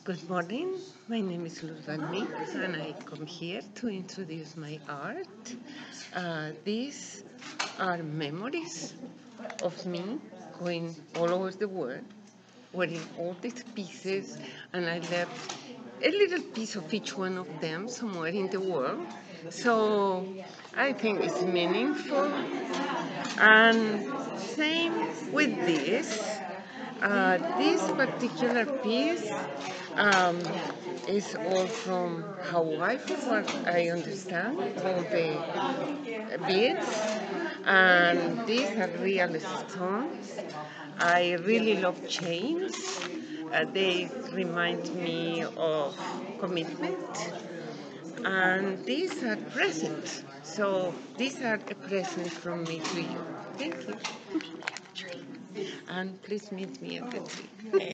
Good morning, my name is Luzanne and I come here to introduce my art. These are memories of me going all over the world, wearing all these pieces, and I left a little piece of each one of them somewhere in the world. So I think it's meaningful. And same with this. This particular piece um, is all from Hawaii, from what I understand, all the beads. And these are real stones. I really love chains. They remind me of commitment. And these are presents. So these are a present from me to you. Thank you. And please meet me at the tree.